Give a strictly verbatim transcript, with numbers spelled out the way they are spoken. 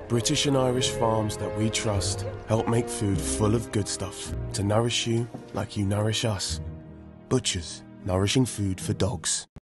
British and Irish farms that we trust help make food full of good stuff to nourish you like you nourish us. Butchers, nourishing food for dogs.